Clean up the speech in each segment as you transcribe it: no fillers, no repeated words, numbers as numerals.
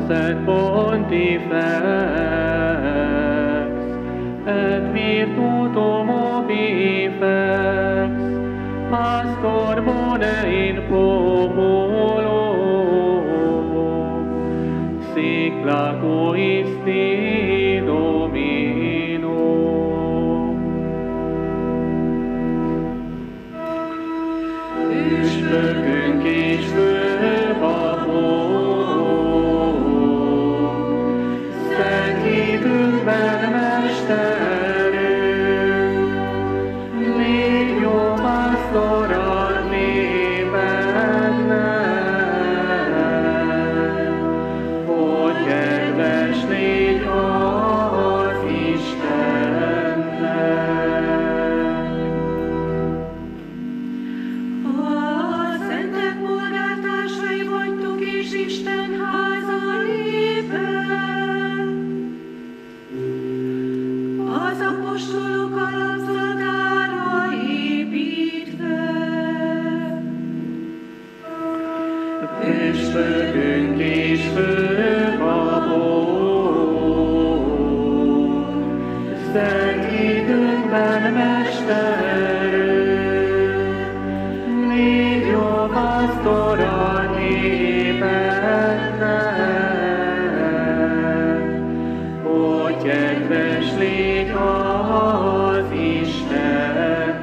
et pontifex, et virtutum obifex, pastor bone in populo, sic lacuisti Domino. Püspökünk és főpapunk, szent hitünkben mesterünk, légy jó pásztor a népednek, hogy kedves légy az Istennek. Isten háza népe, az apostolok alapzatára építve. Püspökünk és főpapunk, szent hitünkben mesterünk, légy jó pásztor a népednek, hogy kedves légy az Istennek.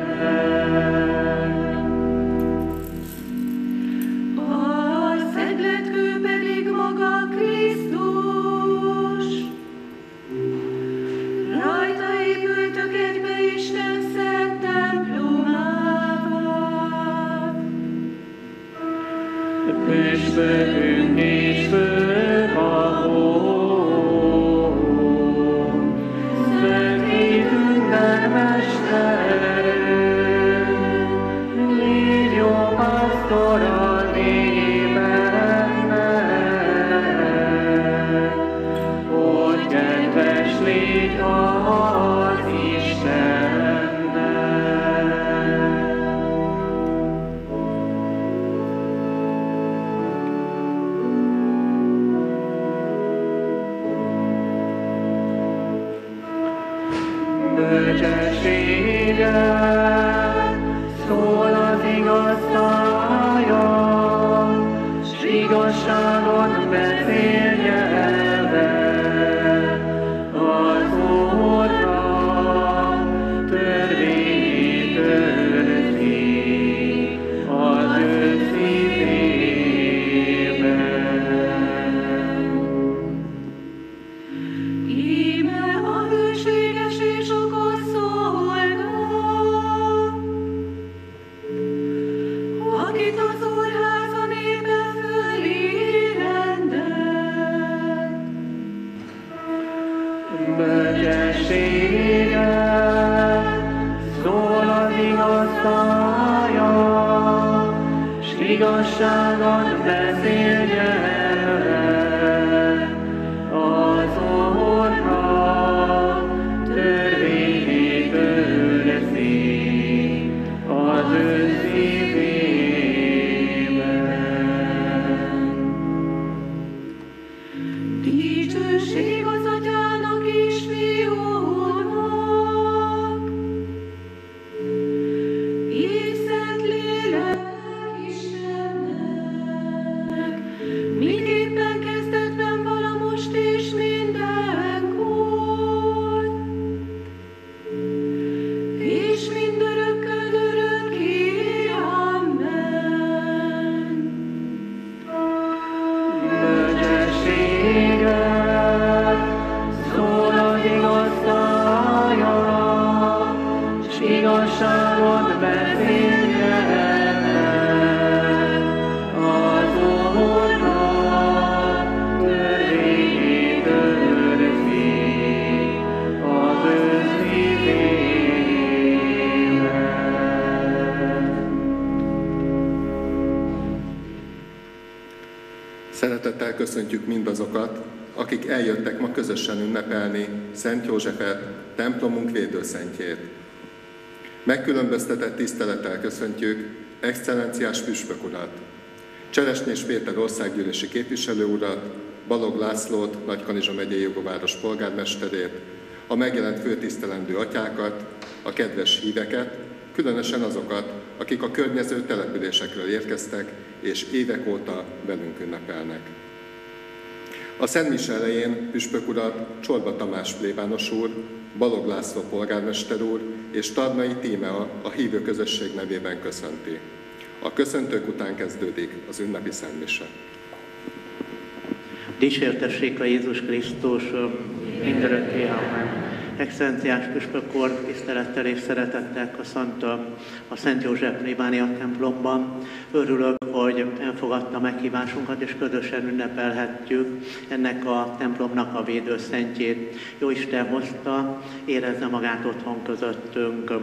A szegletkő pedig maga Krisztus, rajta épültök egybe Isten szent templomává. Püspökünk és főpapunk, szent hitünkben mesterünk, légy jó pásztor a népednek, hogy kedves légy az Istennek. Bölcsességgel szól az igaz szája, s igazságot beszél nyelve. Az Úrra törvényét őrzi az ő szívében. Íme a hűséges és okos szolga, akit az Úrháza népe fölé rendelt. Bölcsességgel szól az igaz szája, s igazságot beszél nyelve. Az Úrra törvényét őrzi az ő szívében. Dicsőség az Atyának és Fiúnak, és Szentlélek Istennek, miképpen kezdetben vala most és mindenkor, és mindörökkön örökké. Amen. Bölcsességgel szól az igaz szája, s igazságot beszél nyelve. Az Úrra törvényét őrzi az ő szívében. Szeretettel köszöntjük mindazokat, akik eljöttek ma közösen ünnepelni Szent Józsefet, templomunk védőszentjét. Megkülönböztetett tisztelettel köszöntjük Excellenciás Püspök urat, Cseresnyés Péter országgyűlési képviselő urat, Balogh Lászlót, Nagykanizsa megyei jogováros polgármesterét, a megjelent főtisztelendő atyákat, a kedves híveket, különösen azokat, akik a környező településekről érkeztek, és évek óta velünk ünnepelnek. A Szent Mise elején püspök urat Csorba Tamás plébános úr, Balogh László polgármester úr és Tarnai Tímea a hívő közösség nevében köszönti. A köszöntők után kezdődik az ünnepi Szent Mise. Dicsértessék a Jézus Krisztus, mindörökké, amen. Excellenciás püspök úr, tisztelettel és szeretettel köszöntöm a Szent József plébánia templomban. Örülök, hogy elfogadta meghívásunkat, és közösen ünnepelhetjük ennek a templomnak a védőszentjét. Jóisten hozta, érezze magát otthon közöttünk.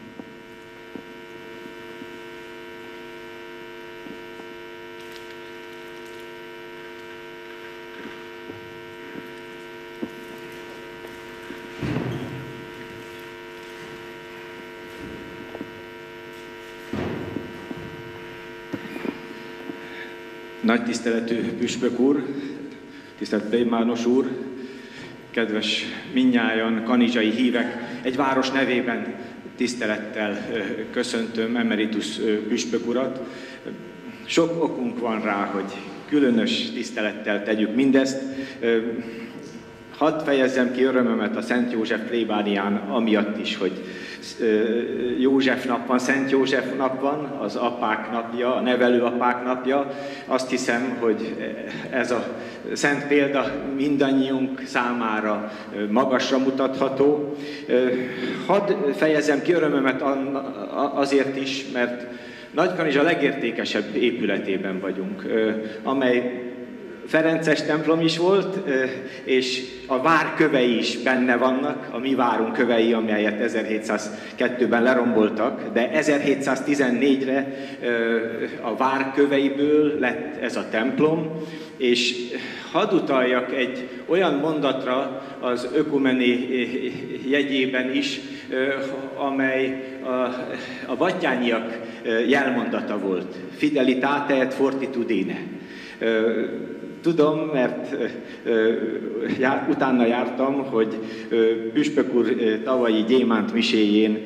Nagy tiszteletű püspök úr, tisztelt plébános úr, kedves mindnyájan kanizsai hívek, egy város nevében tisztelettel köszöntöm emeritus püspök urat. Sok okunk van rá, hogy különös tisztelettel tegyük mindezt. Hadd fejezzem ki örömömet a Szent József plébánián, amiatt is, hogy József nap van, Szent József nap van, az apák napja, a nevelőapák napja. Azt hiszem, hogy ez a szent példa mindannyiunk számára magasra mutatható. Hadd fejezzem ki örömömet azért is, mert Nagykanizsa legértékesebb épületében vagyunk, amely ferences templom is volt, és a vár kövei is benne vannak, a mi várunk kövei, amelyet 1702-ben leromboltak, de 1714-re a vár köveiből lett ez a templom, és hadd utaljak egy olyan mondatra az ökumeni jegyében is, amely a battyányiak jelmondata volt. Fidelitate et fortitudine. Tudom, mert utána jártam, hogy püspök úr tavalyi gyémánt miséjén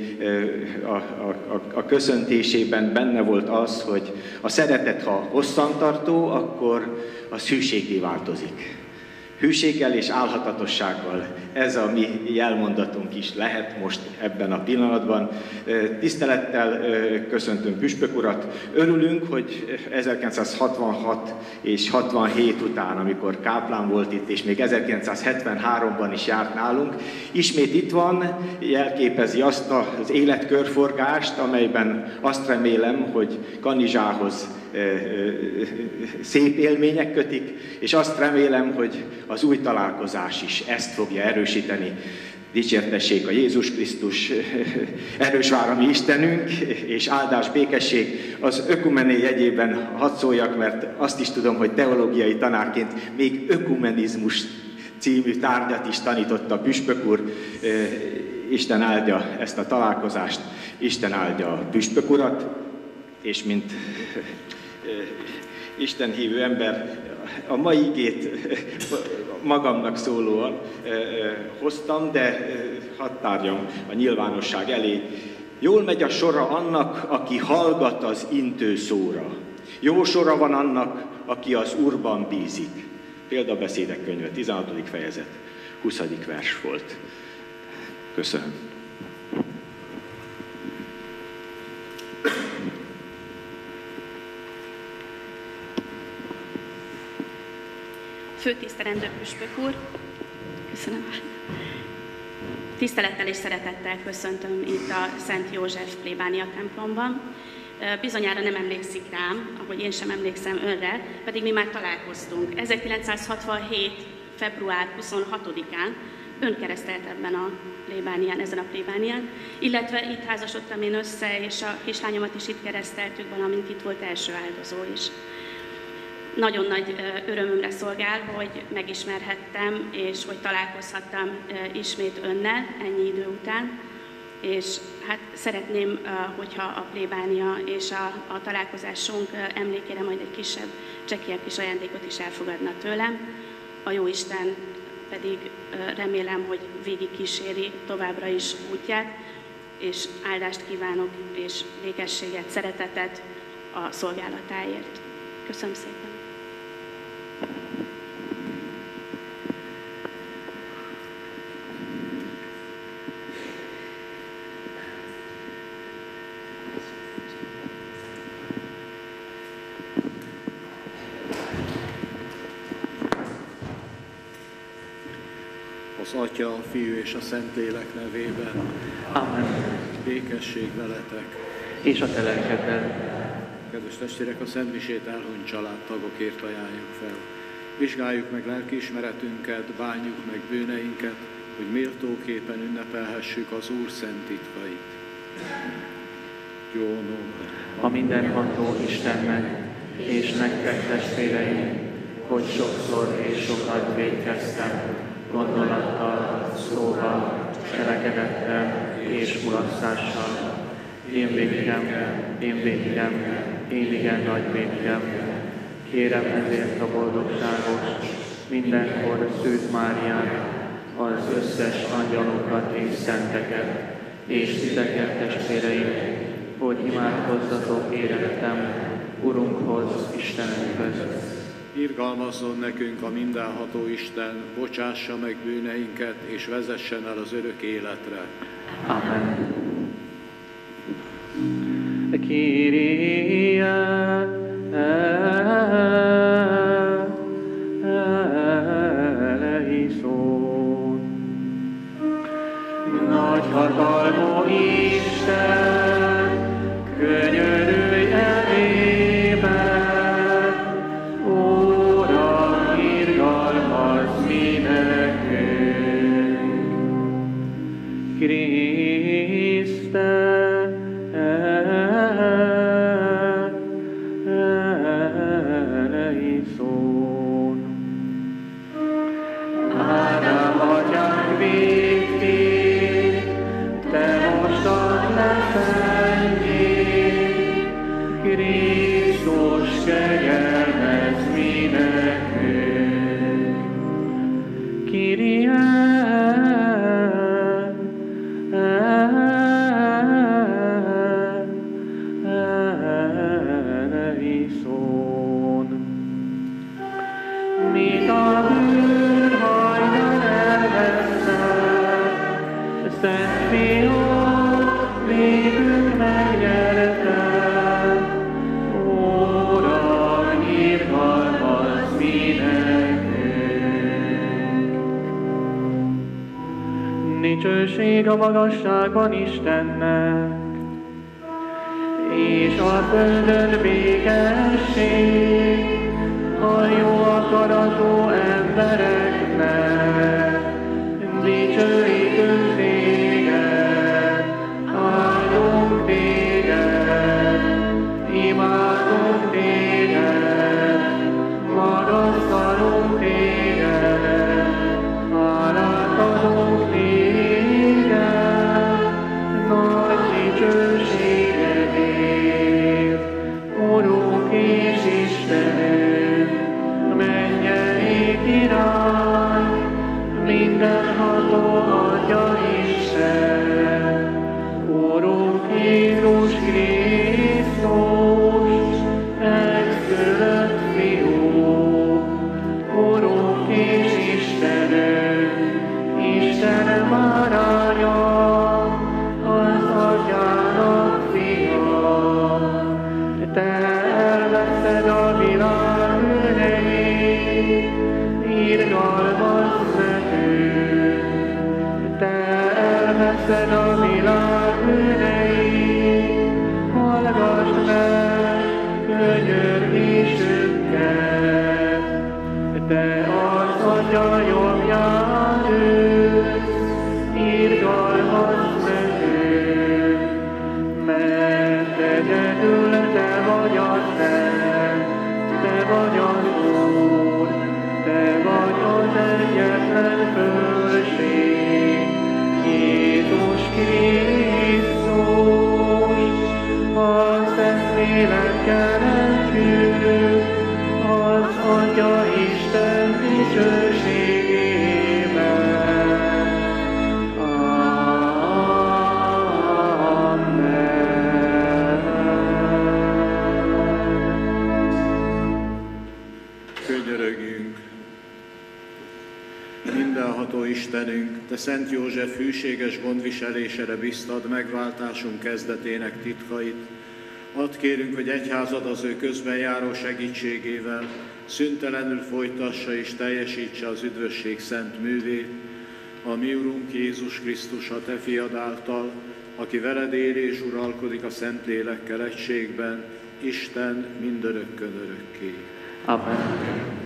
a köszöntésében benne volt az, hogy a szeretet, ha hosszantartó, akkor az hűséggé változik. Hűséggel és álhatatossággal ez a mi jelmondatunk is lehet most ebben a pillanatban. Tisztelettel köszöntöm püspök urat. Örülünk, hogy 1966 és 67 után, amikor káplán volt itt, és még 1973-ban is járt nálunk, ismét itt van, jelképezi azt az életkörforgást, amelyben azt remélem, hogy Kanizsához szép élmények kötik, és azt remélem, hogy az új találkozás is ezt fogja erősíteni. Dicsértessék a Jézus Krisztus, erős vár a mi Istenünk, és áldás, békesség. Az ökumené jegyében hadd szóljak, mert azt is tudom, hogy teológiai tanárként még ökumenizmus című tárgyat is tanított a püspök úr. Isten áldja ezt a találkozást, Isten áldja a püspök urat, és mint Isten hívő ember, a mai igét magamnak szólóan hoztam, de hadd tárjam a nyilvánosság elé. Jól megy a sora annak, aki hallgat az intő szóra. Jó sora van annak, aki az Úrban bízik. Példabeszédek könyve, 16. fejezet, 20. vers volt. Köszönöm. Főtisztelendő püspök úr, köszönöm. Tisztelettel és szeretettel köszöntöm itt a Szent József plébánia templomban. Bizonyára nem emlékszik rám, ahogy én sem emlékszem önre, pedig mi már találkoztunk. 1967. február 26-án ön keresztelt ebben a plébánián, ezen a plébánián, illetve itt házasodtam én össze, és a kislányomat is itt kereszteltük, valamint itt volt első áldozó is. Nagyon nagy örömömre szolgál, hogy megismerhettem, és hogy találkozhattam ismét önnel ennyi idő után. És hát szeretném, hogyha a plébánia és a találkozásunk emlékére majd egy kisebb, csekélyebb kis ajándékot is elfogadna tőlem. a Jóisten pedig remélem, hogy végig kíséri továbbra is útját, és áldást kívánok, és békességet, szeretetet a szolgálatáért. Köszönöm szépen! Az Atya, a Fiú és a Szentlélek nevében. Amen. Békesség veletek. És a te lelkeddel. Kedves testvérek, a Szent Misét elhunyt családtagokért ajánljuk fel. Vizsgáljuk meg lelkiismeretünket, bánjuk meg bűneinket, hogy méltóképpen ünnepelhessük az Úr szent titkait. Jó nóra. A mindenható Istennek, és nektek testvéreim, hogy sokszor és sokat vétkeztem, gondolattal, szóval, cselekedettel és mulasztással. Én vétkem, én igen nagy vétkem. Kérem ezért a boldogságos, mindenkor Szűz Máriát, az összes angyalokat és szenteket, és titeket testvéreim, hogy imádkozzatok érettem Urunkhoz, Istenünkhöz. Irgalmazzon nekünk a mindenható Isten, bocsássa meg bűneinket, és vezessen el az örök életre. Amen. Kyrie eleison. Nagy hatalmú Isten, könyörülj elébe, Uram, irgalmazz mi nekünk. Kriszte, Ádám atyánk végén, te most add le fennyé, Krisztus kegyelmezz mi nekünk. Kyrie eleison. Mit a bűnhajnal elveszett, Szent Fiút végül megnyerte. Uram, irgalmazz mi nekünk. Dicsőség a magasságban Istennek, és a földön békesség a jó akaratú embereknek. Dicsőítünk téged, áldunk téged, imádunk téged, magasztalunk téged, hálát adunk téged, nagy dicsőségedért, Urunk és Istenünk, mennyei király, mindenható Atya Isten, Urunk Jézus Krisztus, egyszülött Fiú, Urunk és Istenünk, Isten báránya, az Atyának fia. Te elveszed a világ bűneit, irgalmazz nekünk. Te elveszed a világ bűneit, hallgass meg könyörgésünket. Te az Atya jobbján ülsz, irgalmazz nekünk, mert egyedül te vagy a Szent, te vagy az Úr, te vagy az egyetlen fölség, Jézus Krisztus. Szent József hűséges gondviselésére biztad megváltásunk kezdetének titkait. Add kérünk, hogy egyházad az ő közben járó segítségével szüntelenül folytassa és teljesítse az üdvösség szent művét, a mi Urunk Jézus Krisztus, a Te fiad által, aki veled él és uralkodik a Szentlélekkel egységben, Isten mindörökkön örökké. Amen.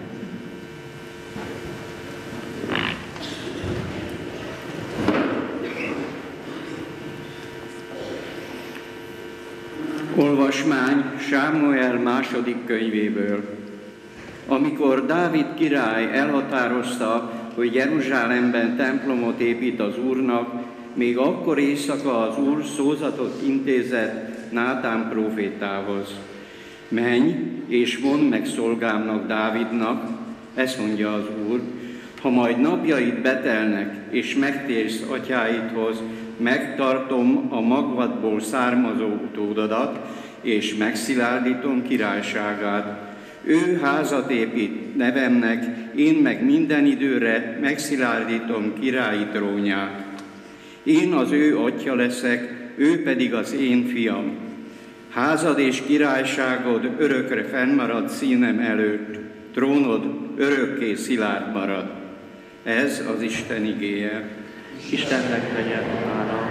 Olvasmány Sámuel második könyvéből. Amikor Dávid király elhatározta, hogy Jeruzsálemben templomot épít az Úrnak, még akkor éjszaka az Úr szózatot intézett Nátán prófétához. Menj és mondd meg szolgámnak, Dávidnak, ezt mondja az Úr, ha majd napjaid betelnek és megtérsz atyáidhoz, megtartom a magvadból származó utódodat, és megszilárdítom királyságát. Ő házat épít nevemnek, én meg minden időre megszilárdítom királyi trónját. Én az ő atya leszek, ő pedig az én fiam. Házad és királyságod örökre fennmarad színem előtt, trónod örökké szilárd marad. Ez az Isten igéje. Istennek legyen hála.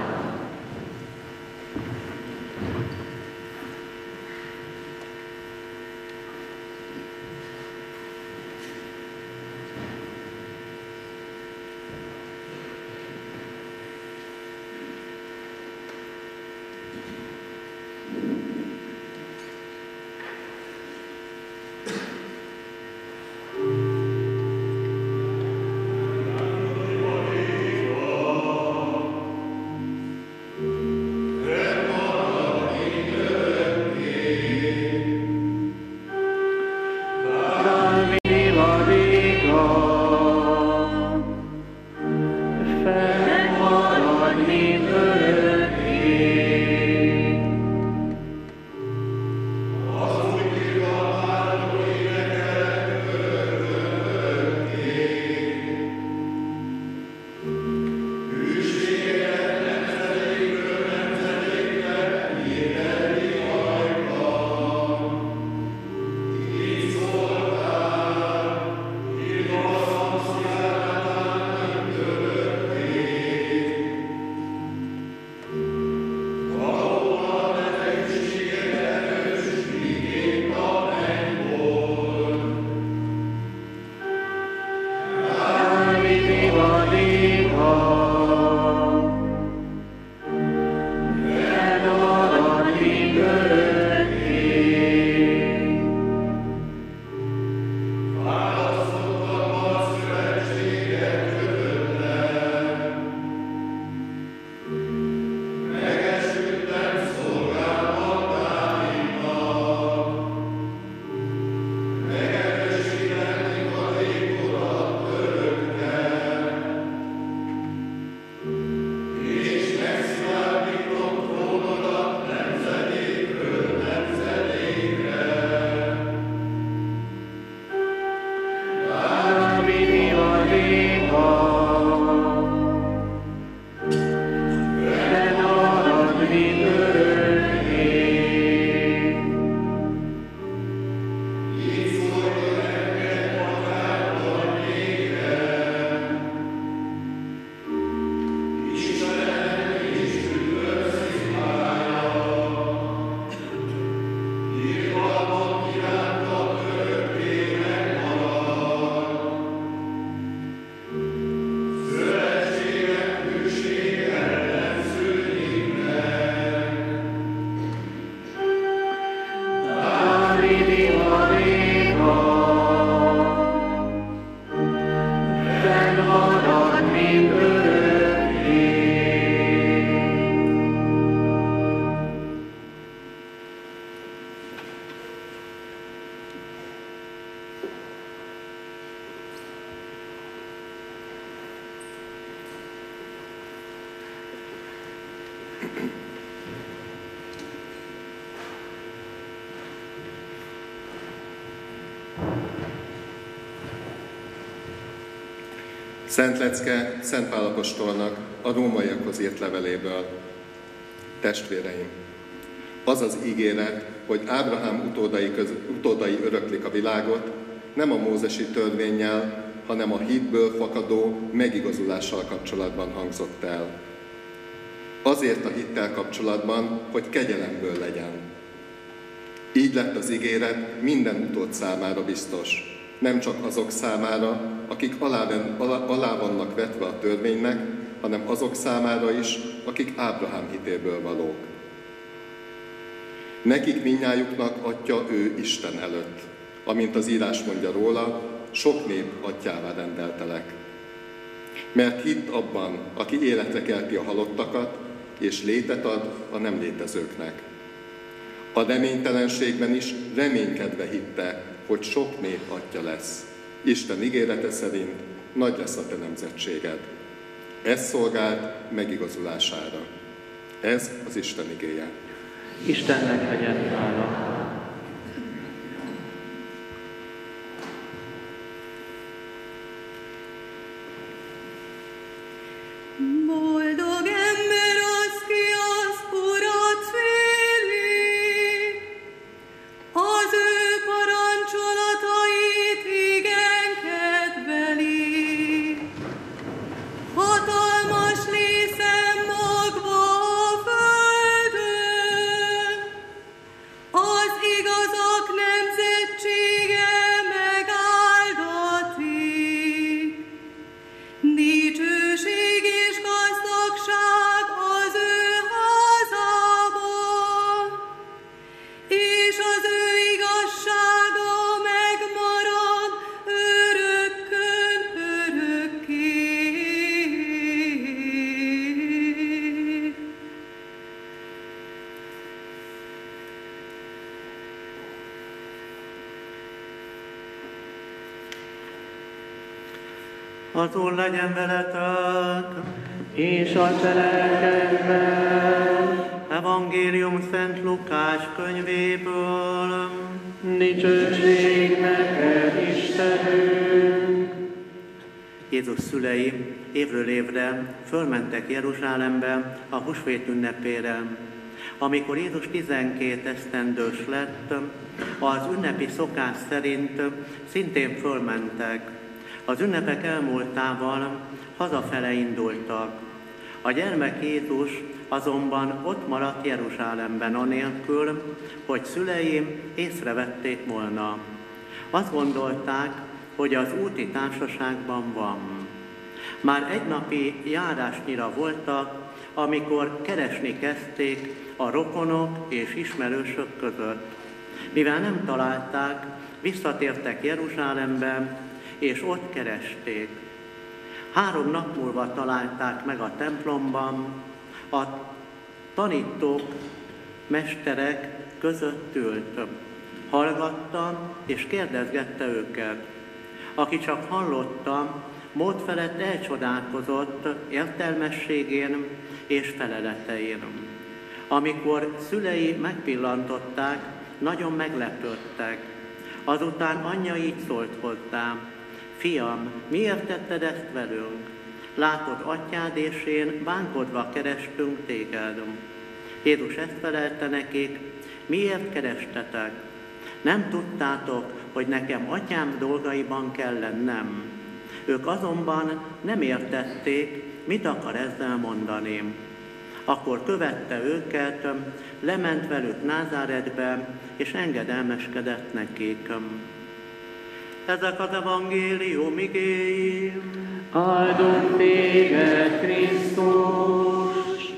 Szent Lecke Szent Pál apostolnak a rómaiakhoz írt leveléből. Testvéreim, az az ígéret, hogy Ábrahám utódai öröklik a világot, nem a mózesi törvénnyel, hanem a hitből fakadó megigazulással kapcsolatban hangzott el. Azért a hittel kapcsolatban, hogy kegyelemből legyen. Így lett az ígéret minden utód számára biztos, nem csak azok számára, akik alá vannak vetve a törvénynek, hanem azok számára is, akik Ábrahám hitéből valók. Nekik mindnyájuknak atya ő Isten előtt, amint az írás mondja róla, sok nép atyává rendeltelek. Mert hitt abban, aki életre kelti a halottakat, és létet ad a nem létezőknek. A reménytelenségben is reménykedve hitte, hogy sok nép atya lesz. Isten ígérete szerint nagy lesz a te nemzetséged. Ez szolgált megigazulására. Ez az Isten igéje. Istennek legyen hála. Boldog ember az, ki az Urat féli, az ő parancsolatait igen kedveli. Hatalmas lészen magva a földön, az igazak nemzetsége megáldatik. Dicsőség és gazdagság az ő házában, és az ő igazsága megmarad örökkön örökké. Az Úr legyen veletek, És a te lelkedben. Evangélium Szent Lukás könyvéből. Dicsőség neked, Istenünk! Jézus szülei évről évre fölmentek Jeruzsálembe a húsvét ünnepére. Amikor Jézus 12 esztendős lett, az ünnepi szokás szerint szintén fölmentek. Az ünnepek elmúltával hazafele indultak. A gyermek Jézus azonban ott maradt Jeruzsálemben anélkül, hogy szülei észrevették volna. Azt gondolták, hogy az úti társaságban van. Már egy napi járásnyira voltak, amikor keresni kezdték a rokonok és ismerősök között. Mivel nem találták, visszatértek Jeruzsálembe, és ott keresték. 3 nap múlva találták meg a templomban, a tanítók, mesterek között ült. Hallgatta és kérdezgette őket. Aki csak hallotta, mód felett elcsodálkozott értelmességén és feleletein. Amikor szülei megpillantották, nagyon meglepődtek. Azután anyja így szólt hozzá: Fiam, miért tetted ezt velünk? Látod, atyád és én bánkodva kerestünk téged. Jézus ezt felelte nekik: miért kerestetek? Nem tudtátok, hogy nekem atyám dolgaiban kell lennem? Ők azonban nem értették, mit akar ezzel mondani. Akkor követte őket, lement velük Názáretbe, és engedelmeskedett nekik. Ezek az evangélium igéi. Áldunk téged, Krisztus!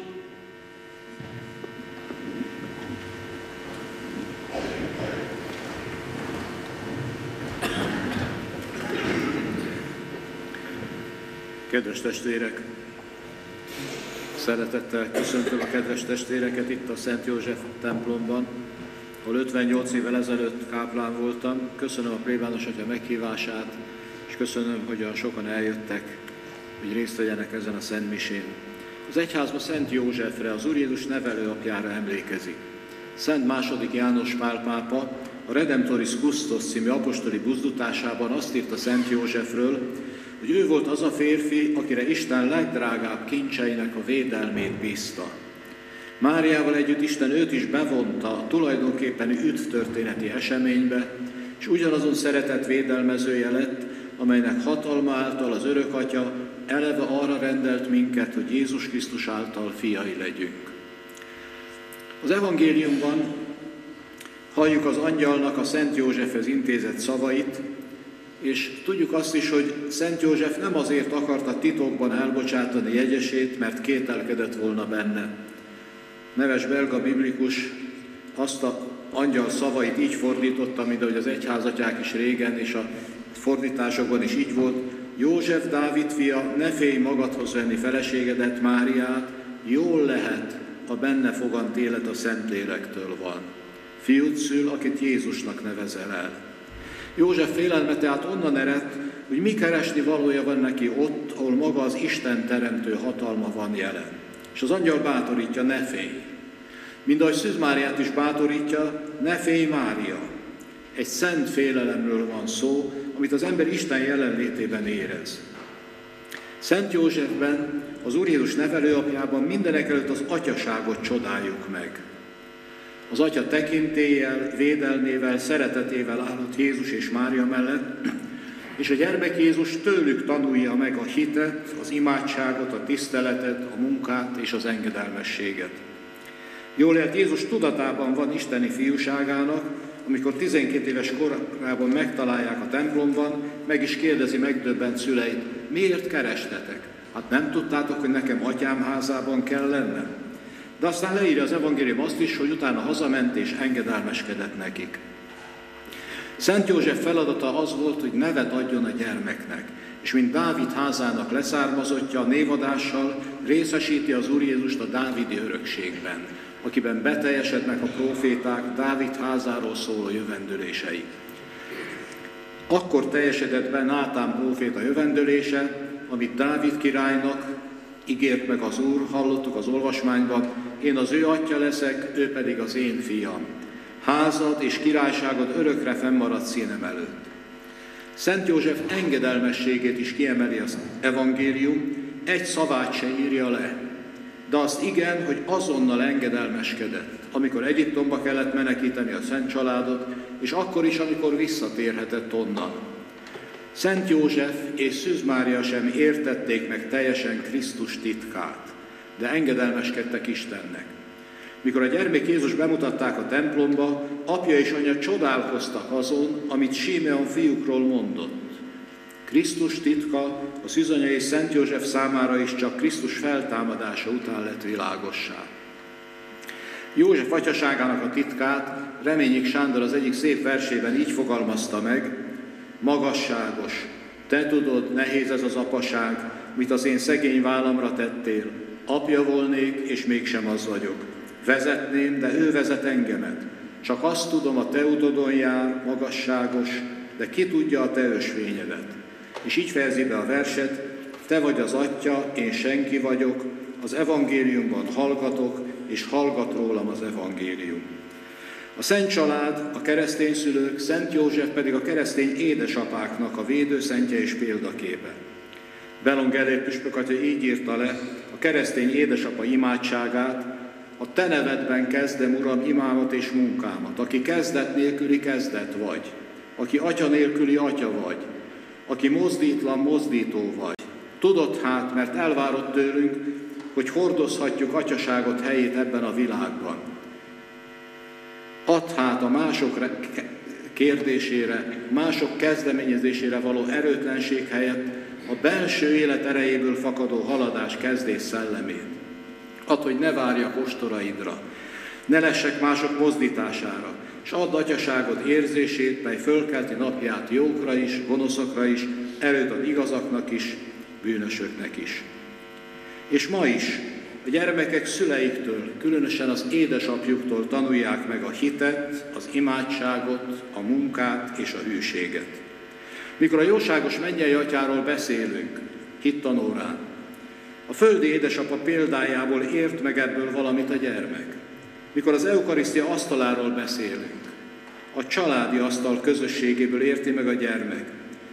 Kedves testvérek! Szeretettel köszöntöm a kedves testvéreket itt a Szent József templomban, ahol 58 évvel ezelőtt káplán voltam. Köszönöm a plébános atya meghívását, és köszönöm, hogy olyan sokan eljöttek, hogy részt vegyenek ezen a Szent Misén. Az egyházban Szent Józsefre, az Úr Jézus nevelőapjára emlékezik. Szent II. János Pál pápa a Redemptoris Custos című apostoli buzdutásában azt írta Szent Józsefről, hogy ő volt az a férfi, akire Isten legdrágább kincseinek a védelmét bízta. Máriával együtt Isten őt is bevonta a tulajdonképpeni üdvtörténeti eseménybe, és ugyanazon szeretet védelmezője lett, amelynek hatalma által az Örökatya eleve arra rendelt minket, hogy Jézus Krisztus által fiai legyünk. Az evangéliumban halljuk az angyalnak a Szent Józsefhez intézett szavait, és tudjuk azt is, hogy Szent József nem azért akarta titokban elbocsátani jegyesét, mert kételkedett volna benne. Neves belga biblikus azt az angyal szavait így fordította, mint ahogy az egyházatyák is régen, és a fordításokban is így volt: József, Dávid fia, ne félj magadhoz venni feleségedet, Máriát, jól lehet, ha benne fogant élet a Szentlélektől van. Fiút szül, akit Jézusnak nevezel el. József félelme tehát onnan eredt, hogy mi keresni valója van neki ott, ahol maga az Isten teremtő hatalma van jelen. És az angyal bátorítja, ne félj. Mind ahogy Szűz Máriát is bátorítja, ne félj, Mária. Egy szent félelemről van szó, amit az ember Isten jelenlétében érez. Szent Józsefben, az Úr Jézus nevelőapjában mindenekelőtt az atyaságot csodáljuk meg. Az atya tekintéllyel, védelmével, szeretetével állott Jézus és Mária mellett, és a gyermek Jézus tőlük tanulja meg a hitet, az imádságot, a tiszteletet, a munkát és az engedelmességet. Jól lehet, Jézus tudatában van isteni fiúságának, amikor 12 éves korában megtalálják a templomban, meg is kérdezi megdöbbent szüleit: miért kerestetek? Hát nem tudtátok, hogy nekem atyám házában kell lennem? De aztán leírja az evangélium azt is, hogy utána hazament és engedelmeskedett nekik. Szent József feladata az volt, hogy nevet adjon a gyermeknek, és mint Dávid házának leszármazottja, a névadással részesíti az Úr Jézust a dávidi örökségben, akiben beteljesednek a próféták Dávid házáról szóló jövendőlései. Akkor teljesedett be Nátán próféta jövendőlése, amit Dávid királynak ígért meg az Úr, hallottuk az olvasmányban: én az ő atya leszek, ő pedig az én fiam. Házad és királyságod örökre fennmarad színem előtt. Szent József engedelmességét is kiemeli az evangélium, egy szavát se írja le, de azt igen, hogy azonnal engedelmeskedett, amikor Egyiptomba kellett menekíteni a Szent családot, és akkor is, amikor visszatérhetett onnan. Szent József és Szűz Mária sem értették meg teljesen Krisztus titkát, de engedelmeskedtek Istennek. Mikor a gyermek Jézus bemutatták a templomba, apja és anya csodálkoztak azon, amit Simeon fiúkról mondott. Krisztus titka a szűzanya és Szent József számára is csak Krisztus feltámadása után lett világossá. József atyaságának a titkát Reményik Sándor az egyik szép versében így fogalmazta meg: magasságos, te tudod, nehéz ez az apaság, mit az én szegény vállamra tettél. Apja volnék, és mégsem az vagyok. Vezetném, de ő vezet engemet. Csak azt tudom, a te utodon jár, magasságos, de ki tudja a te ösvényedet. És így fejezi be a verset: te vagy az Atya, én senki vagyok, az evangéliumban hallgatok, és hallgat rólam az evangélium. A Szent Család, a keresztény szülők, Szent József pedig a keresztény édesapáknak a védőszentje és példaképe. Bellon Gellért püspök atya így írta le a keresztény édesapa imádságát: a te nevedben kezdem, Uram, imámat és munkámat. Aki kezdet nélküli kezdet vagy, aki atya nélküli atya vagy, aki mozdítlan mozdító vagy. Tudod hát, mert elvárod tőlünk, hogy hordozhatjuk atyaságot helyét ebben a világban. Add hát a mások kérdésére, mások kezdeményezésére való erőtlenség helyett a belső élet erejéből fakadó haladás kezdés szellemét. Add, hogy ne várjak ostoraidra, ne lessek mások mozdítására, és add atyaságod érzését, mely fölkelti napját jókra is, gonoszakra is, erőt ad igazaknak is, bűnösöknek is. És ma is a gyermekek szüleiktől, különösen az édesapjuktól tanulják meg a hitet, az imádságot, a munkát és a hűséget. Mikor a jóságos mennyei atyáról beszélünk, hittanórán, a földi édesapa példájából ért meg ebből valamit a gyermek. Mikor az eukarisztia asztaláról beszélünk, a családi asztal közösségéből érti meg a gyermek,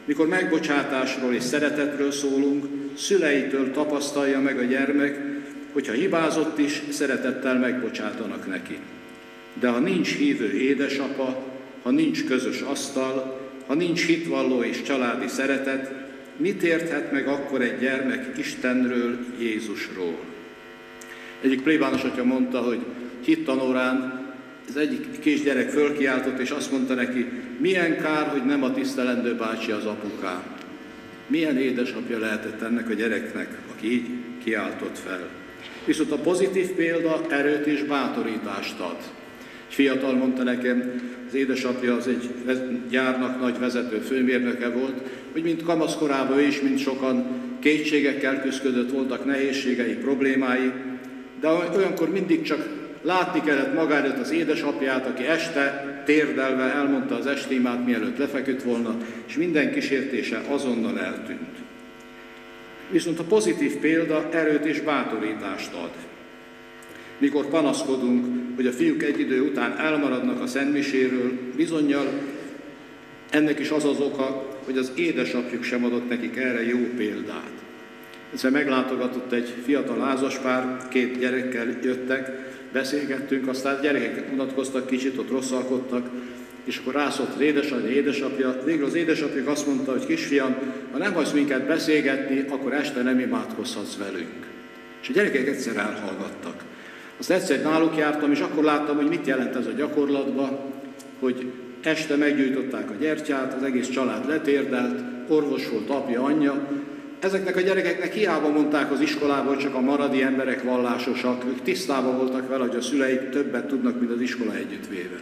Mikor megbocsátásról és szeretetről szólunk, szüleitől tapasztalja meg a gyermek, hogyha hibázott is, szeretettel megbocsátanak neki. De ha nincs hívő édesapa, ha nincs közös asztal, ha nincs hitvalló és családi szeretet, mit érthet meg akkor egy gyermek Istenről, Jézusról? Egyik plébános atya mondta, hogy hittanórán az egyik kisgyerek fölkiáltott, és azt mondta neki, milyen kár, hogy nem a tisztelendő bácsi az apukám. Milyen édesapja lehetett ennek a gyereknek, aki így kiáltott fel. Viszont a pozitív példa erőt és bátorítást ad. Egy fiatal mondta nekem, az édesapja az egy gyárnak nagy vezető főmérnöke volt, hogy mint kamaszkorában is, mint sokan kétségekkel küzdött, voltak nehézségei, problémái, de olyankor mindig csak látni kellett maga előtt az édesapját, aki este térdelve elmondta az estémát, mielőtt lefeküdt volna, és minden kísértése azonnal eltűnt. Viszont a pozitív példa erőt és bátorítást ad. Mikor panaszkodunk, hogy a fiúk egy idő után elmaradnak a szentmiséről, bizonnyal ennek is az az oka, hogy az édesapjuk sem adott nekik erre jó példát. Egyszer meglátogatott egy fiatal házaspár, 2 gyerekkel jöttek, beszélgettünk, aztán gyerekek unatkoztak kicsit, ott rosszalkodtak, és akkor rászólt az édesapja. Végül az édesapjuk azt mondta, hogy kisfiam, ha nem hagysz minket beszélgetni, akkor este nem imádkozhatsz velünk. És a gyerekek egyszer elhallgattak. Azt egyszer náluk jártam, és akkor láttam, hogy mit jelent ez a gyakorlatban, hogy este meggyújtották a gyertyát, az egész család letérdelt, orvos volt, apja, anyja. Ezeknek a gyerekeknek hiába mondták az iskolából, csak a maradi emberek vallásosak, ők tisztában voltak vele, hogy a szüleik többet tudnak, mint az iskola együttvéve.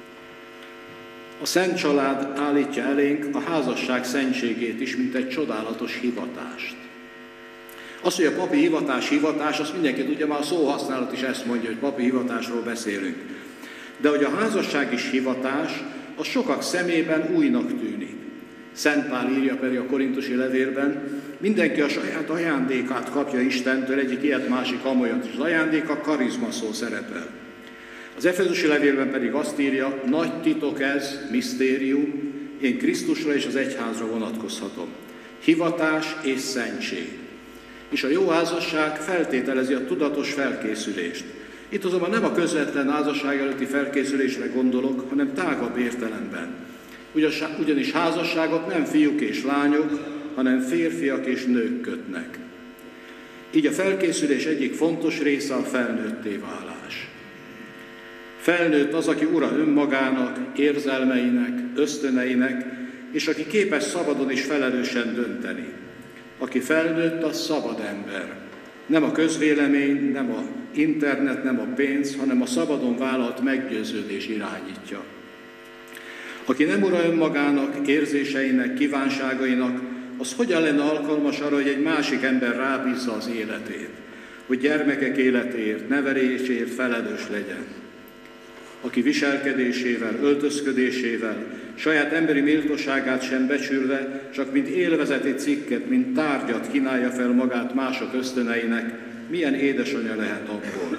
A Szent Család állítja elénk a házasság szentségét is, mint egy csodálatos hivatást. Az, hogy a papi hivatás, azt mindenki tudja, már a szóhasználat is ezt mondja, hogy papi hivatásról beszélünk. De hogy a házasság is hivatás, az sokak szemében újnak tűnik. Szent Pál írja pedig a korintusi levélben, mindenki a saját ajándékát kapja Istentől, egyik ilyet, másik amolyat, és az ajándék a karizma szó szerepel. Az efezusi levélben pedig azt írja, nagy titok ez, misztérium, én Krisztusra és az egyházra vonatkozhatom. Hivatás és szentség. És a jó házasság feltételezi a tudatos felkészülést. Itt azonban nem a közvetlen házasság előtti felkészülésre gondolok, hanem tágabb értelemben. Ugyanis házasságot nem fiúk és lányok, hanem férfiak és nők kötnek. Így a felkészülés egyik fontos része a felnőtté válás. Felnőtt az, aki ura önmagának, érzelmeinek, ösztöneinek, és aki képes szabadon és felelősen dönteni. Aki felnőtt, az szabad ember. Nem a közvélemény, nem a internet, nem a pénz, hanem a szabadon vállalt meggyőződés irányítja. Aki nem ura önmagának, érzéseinek, kívánságainak, az hogyan lenne alkalmas arra, hogy egy másik ember rábízza az életét, hogy gyermekek életéért, neveléséért felelős legyen. Aki viselkedésével, öltözködésével, saját emberi méltóságát sem becsülve, csak mint élvezeti cikket, mint tárgyat kínálja fel magát mások ösztöneinek, milyen édesanyja lehet abból.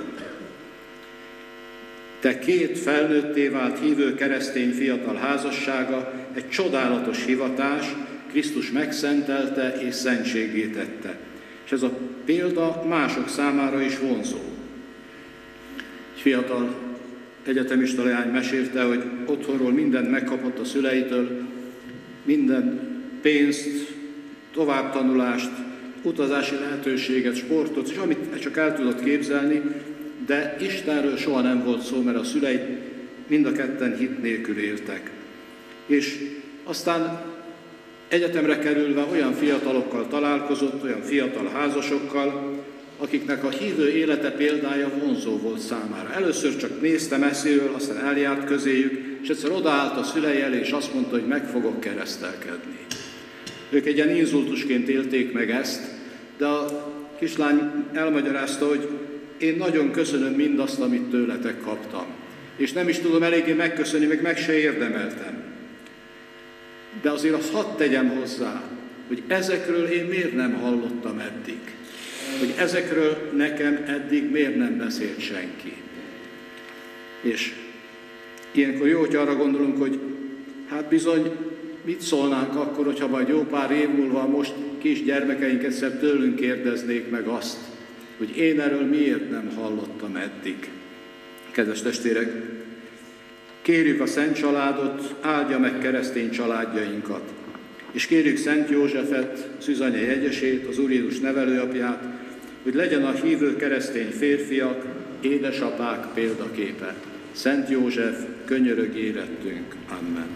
De 2 felnőtté vált hívő keresztény fiatal házassága egy csodálatos hivatás, Krisztus megszentelte és szentséggé tette. És ez a példa mások számára is vonzó. Egy fiatal egyetemista leány mesélte, hogy otthonról mindent megkapott a szüleitől, minden pénzt, továbbtanulást, utazási lehetőséget, sportot, és amit csak el tudott képzelni, de Istenről soha nem volt szó, mert a szülei mind a ketten hit nélkül éltek. És aztán egyetemre kerülve olyan fiatalokkal találkozott, olyan fiatal házasokkal, akiknek a hívő élete példája vonzó volt számára. Először csak nézte messziről, aztán eljárt közéjük, és egyszer odaállt a szülei elé, és azt mondta, hogy meg fogok keresztelkedni. Ők egy ilyen inzultusként élték meg ezt, de a kislány elmagyarázta, hogy én nagyon köszönöm mindazt, amit tőletek kaptam. És nem is tudom eléggé megköszönni, meg se érdemeltem. De azért azt hadd tegyem hozzá, hogy ezekről én miért nem hallottam eddig. Hogy ezekről nekem eddig miért nem beszélt senki. És ilyenkor jó, hogy arra gondolunk, hogy hát bizony mit szólnánk akkor, hogyha majd jó pár év múlva most kis gyermekeink egyszer tőlünk kérdeznék meg azt, hogy én erről miért nem hallottam eddig. Kedves testvérek, kérjük a Szent Családot, áldja meg keresztény családjainkat, és kérjük Szent Józsefet, Szűzanya jegyesét, az Úr Jézus nevelőapját, hogy legyen a hívő keresztény férfiak, édesapák példaképe. Szent József, könyörög érettünk. Amen.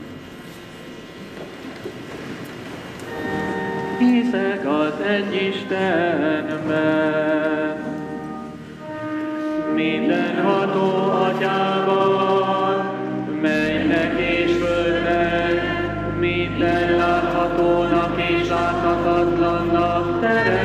Hiszek az egy Istenben, mindenható Atyában, mennek és földnek, minden láthatónak és láthatatlannak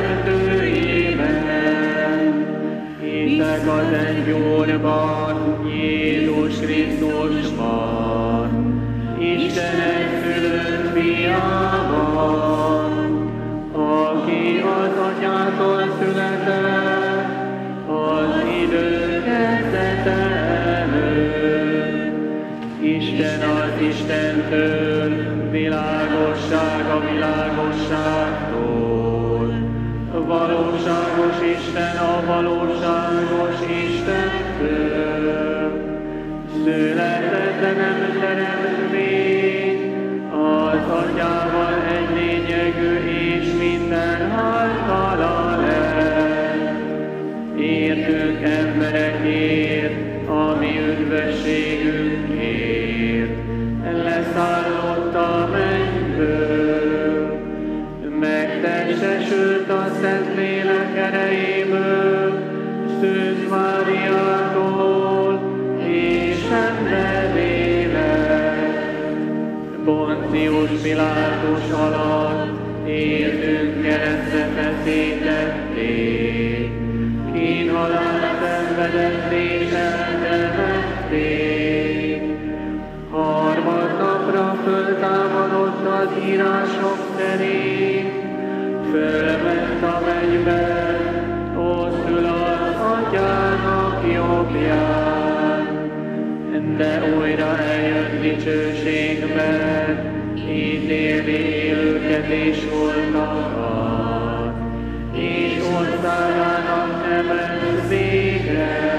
teremtőjében. Hiszek az egy Úrban, Jézus Krisztusban, Isten egyszülött Fiában, aki az Atyától született, az idő kezdete előtt. Isten az Istentől, világosság a világosságtól. Valóságos Isten a valóságos Istentől. Született, de nem teremtmény, az Atyával egy lényegű és minden általa lett. Értünk emberekért, a mi üdvösségünkért, leszállott a mennyből, megtestesült a Szentlélek erejéből, Szűz Máriától, és emberé lett. Pontius Pilátus alatt értünk keresztre feszítették, kínhalált szenvedett és eltemették. Harmadnapra föltámadott az írások szerint, fölment a mennybe, ott ül az Atyának jobbján, de újra eljött dicsőségben, ítélni élőket és holtakat, és országának nevet végre.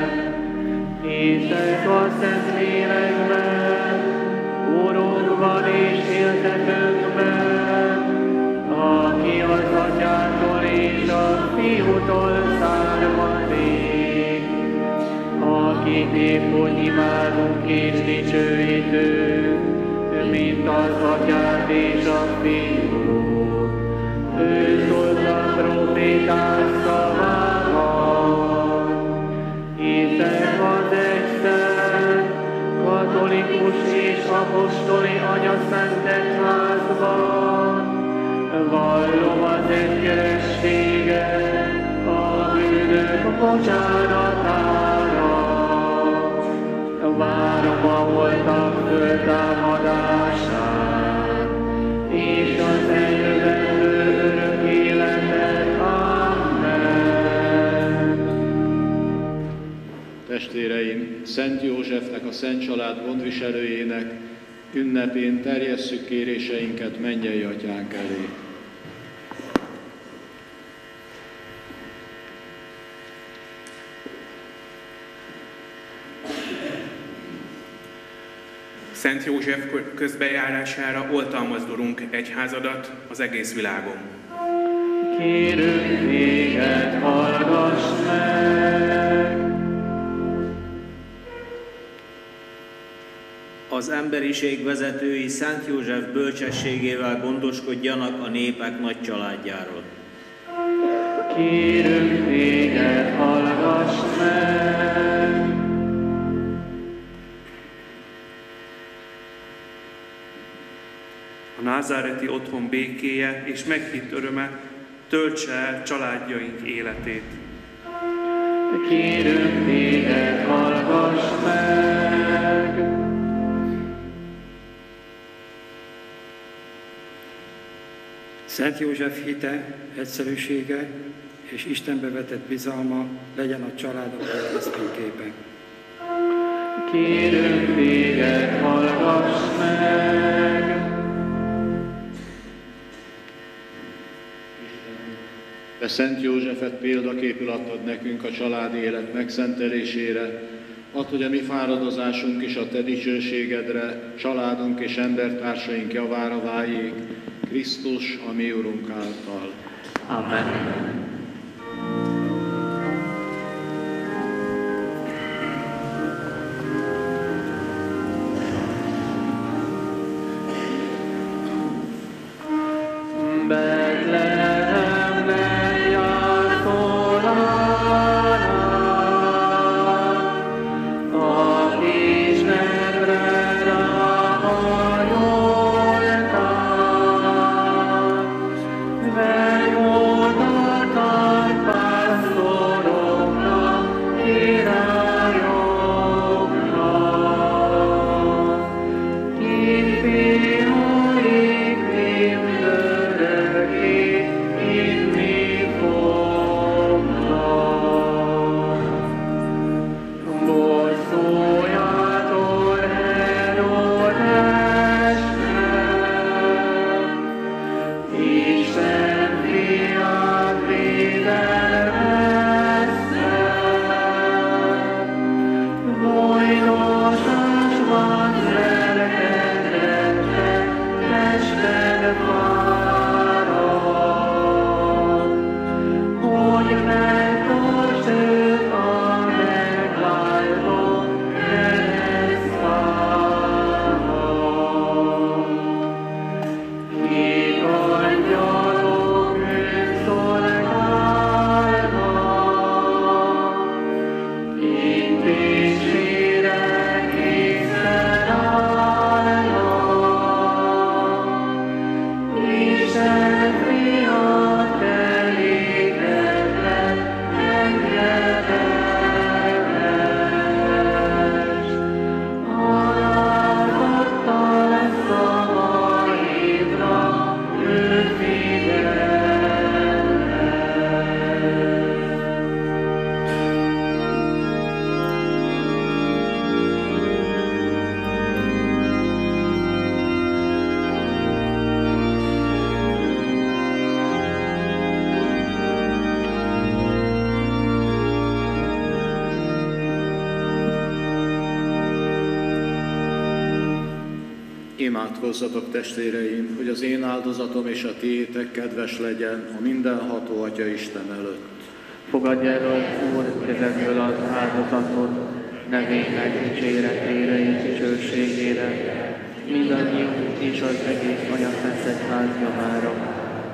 Hiszek a Szentlélekben, Urunkban és éltetőnkben, aki az Atyától és a Fiútól származik, akit épp úgy imádunk és dicsőítünk, mint az Atyát és a Fiút. Ő szólt a proféták szavával. Hiszek az egyszent, katolikus és apostoli Anyaszent Egyházban, vallom az egykerességet a bűnök bocsánatára. Várom a holtak föltámadását, és az eljövendő örök életet. Amen. Testvéreim, Szent Józsefnek, a Szent Család gondviselőjének ünnepén terjesszük kéréseinket mennyei Atyánk elé. Szent József közbejárására oltalmazd, Urunk, egyházadat az egész világon. Kérünk téged, hallgass meg! Az emberiség vezetői Szent József bölcsességével gondoskodjanak a népek nagy családjáról. Kérünk téged, hallgass meg! A názáreti otthon békéje és meghitt öröme töltse el családjaink életét. Kérünk téged, hallgass meg! Szent József hite, egyszerűsége és Istenbe vetett bizalma legyen a családok keresztényképe. Kérünk téged, hallgass meg! Te Szent Józsefet példaképül adtad nekünk a családi élet megszentelésére, add, hogy a mi fáradozásunk is a Te dicsőségedre, családunk és embertársaink javára váljék, Krisztus, a mi Urunk által. Amen. Imádkozzatok, testvéreim, hogy az én áldozatom és a tiétek kedves legyen a mindenható Atya Isten előtt. Fogadj el, Úr, kezedből az áldozatot, nevének dicséretére és dicsőségére, mindannyiunk és az egész Anyaszent Egyház javára.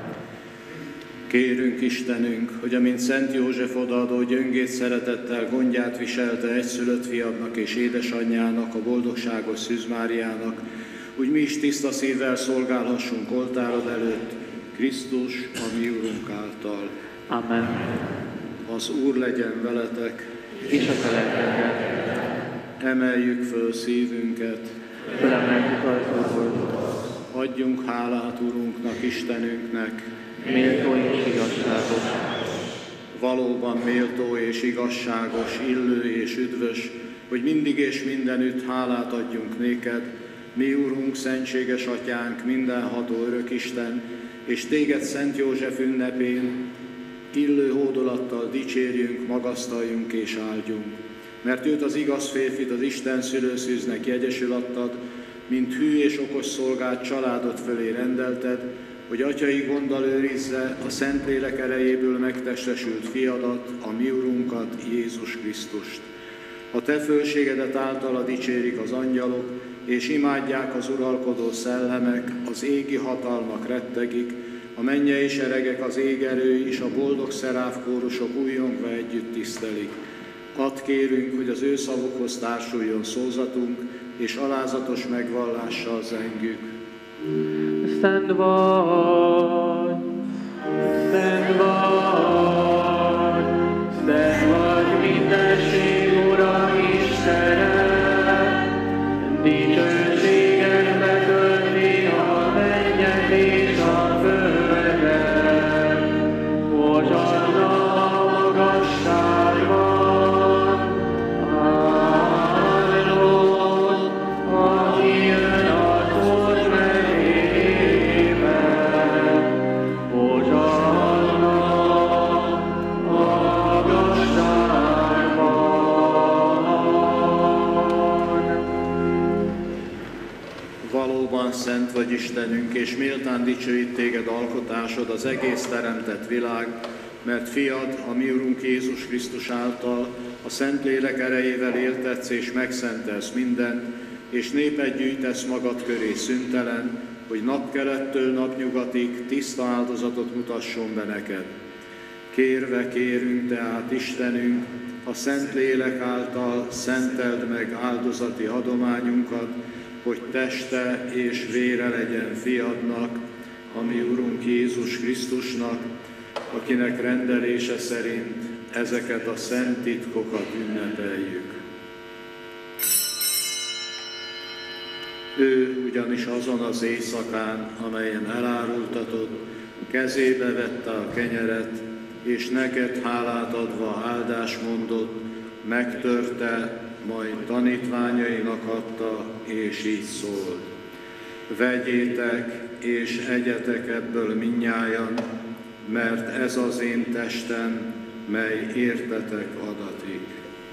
Kérünk, Istenünk, hogy amint Szent József odaadó gyöngét szeretettel gondját viselte egyszülött fiadnak és édesanyjának, a boldogságos Szűz Máriának, úgy mi is tiszta szívvel szolgálhassunk oltárod előtt, Krisztus, a mi Urunk által. Amen. Az Úr legyen veletek, és a te lelkeddel. Emeljük föl szívünket, fölemeljük az Úrhoz. Adjunk hálát Urunknak, Istenünknek, méltó és igazságos. Valóban méltó és igazságos, illő és üdvös, hogy mindig és mindenütt hálát adjunk néked, mi Urunk, szentséges Atyánk, mindenható örök Isten, és téged Szent József ünnepén illő hódolattal dicsérjünk, magasztaljunk és áldjunk. Mert őt, az igaz férfit, az Isten szülőszűznek jegyesül adtad, mint hű és okos szolgát családod fölé rendelted, hogy atyai gonddal őrizze a Szentlélek erejéből megtestesült fiadat, a mi Urunkat, Jézus Krisztust. A te fölségedet általa dicsérik az angyalok, és imádják az uralkodó szellemek, az égi hatalmak rettegik, a mennyei seregek, az égerői és a boldog szeráf kórusok újjongva együtt tisztelik. Add, kérünk, hogy az ő szavukhoz társuljon szózatunk, és alázatos megvallással zengjük. Szent vagy, szent vagy, szent vagy mindenség Ura Istenem, dicsőséget betölti a mennyet és a földet, hozsanna a magasságban, áldott, aki jön a Úr nevében, hozsanna vagy Istenünk, és méltán dicsőít téged alkotásod, az egész teremtett világ, mert fiad, a mi Urunk Jézus Krisztus által a Szentlélek erejével éltetsz és megszentelsz mindent, és népet gyűjtesz magad köré szüntelen, hogy napkelettől napnyugatig tiszta áldozatot mutasson be neked. Kérve kérünk tehát, Istenünk, a Szentlélek által szenteld meg áldozati adományunkat, hogy teste és vére legyen fiadnak, a mi Urunk Jézus Krisztusnak, akinek rendelése szerint ezeket a szent titkokat ünnepeljük. Ő ugyanis azon az éjszakán, amelyen elárultatod, kezébe vette a kenyeret, és neked hálát adva áldást mondott, megtörte, majd tanítványainak adta, és így szólt: vegyétek és egyetek ebből mindnyájan, mert ez az én testem, mely értetek adatik.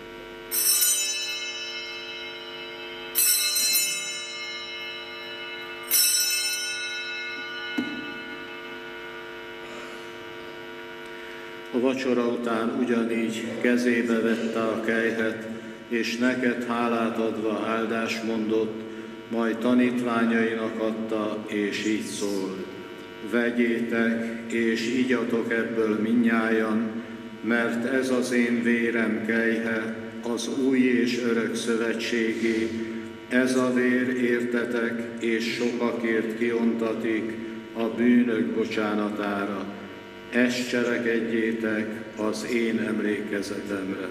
A vacsora után ugyanígy kezébe vette a kelyhet, és neked hálát adva áldást mondott, majd tanítványainak adta, és így szólt: vegyétek és igyatok ebből mindnyájan, mert ez az én vérem kelyhe, az új és örök szövetségé, ez a vér értetek és sokakért kiontatik a bűnök bocsánatára. Ezt cselekedjétek az én emlékezetemre.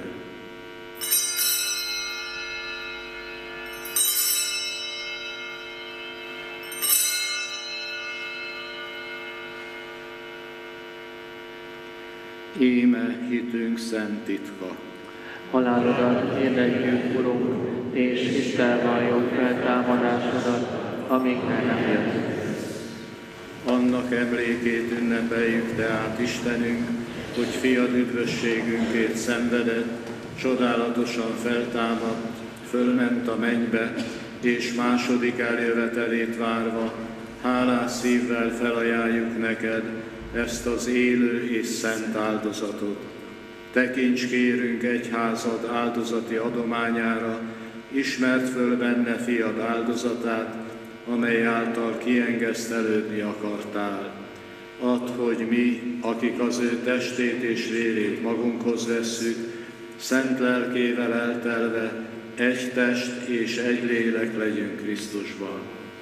Íme hitünk szent titka. Halálodat hirdettjük, Urunk, és hittel valljuk feltámadásodat, amíg nem jössz. Annak emlékét ünnepeljük tehát, Istenünk, hogy fiad üdvösségünkért szenvedett, csodálatosan feltámadt, fölment a mennybe, és második eljövetelét várva, hálás szívvel felajánljuk neked ezt az élő és szent áldozatot. Tekints kérünk egyházad áldozati adományára, ismerd föl benne fiad áldozatát, amely által kiengesztelődni akartál. Add, hogy mi, akik az ő testét és vérét magunkhoz vesszük, szent lelkével eltelve egy test és egy lélek legyünk Krisztusban.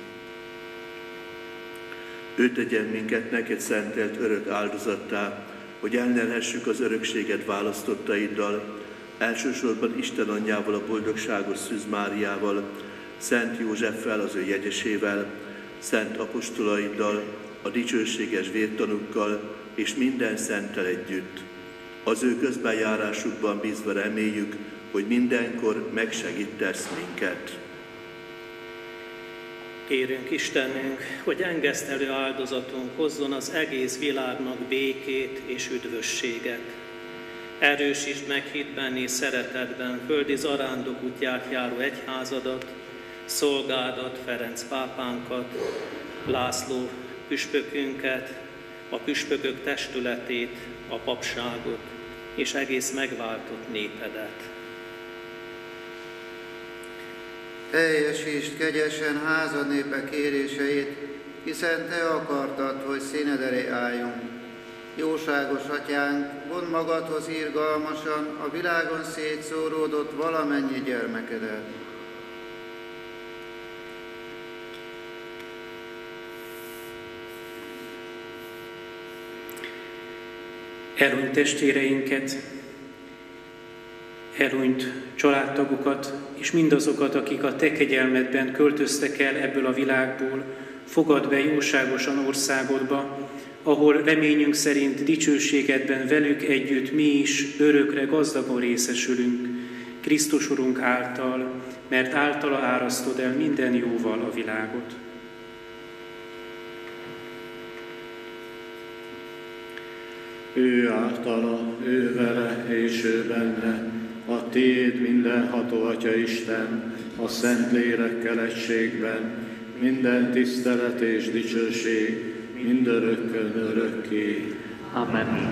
Ő tegyen minket neked szentelt örök áldozattá, hogy elnyerhessük az örökséget választottaiddal, elsősorban Isten anyjával, a boldogságos Szűz Máriával, Szent Józseffel, az ő jegyesével, szent apostolaiddal, a dicsőséges vértanúkkal és minden szenttel együtt. Az ő közbenjárásukban bízva reméljük, hogy mindenkor megsegítesz minket. Kérünk Istenünk, hogy engesztelő áldozatunk hozzon az egész világnak békét és üdvösséget. Erősítsd meg hitben és szeretetben földi zarándok útját járó egyházadat, szolgádat, Ferenc pápánkat, László püspökünket, a püspökök testületét, a papságot és egész megváltott népedet. Teljesítsd kegyesen házad népe kéréseit, hiszen te akartad, hogy színed elé álljunk. Jóságos atyánk, vond magadhoz irgalmasan a világon szétszóródott valamennyi gyermekedet. Elhunyt testvéreinket, elhunyt családtagokat, és mindazokat, akik a te kegyelmedben költöztek el ebből a világból, fogadd be jóságosan országodba, ahol reményünk szerint dicsőségedben velük együtt mi is örökre gazdagon részesülünk, Krisztus Urunk által, mert általa árasztod el minden jóval a világot. Ő általa, ő vele és ő benne, a tiéd mindenható Atya Isten, a Szent Lélekkel egységben, minden tisztelet és dicsőség mindörökkön örökké. Amen.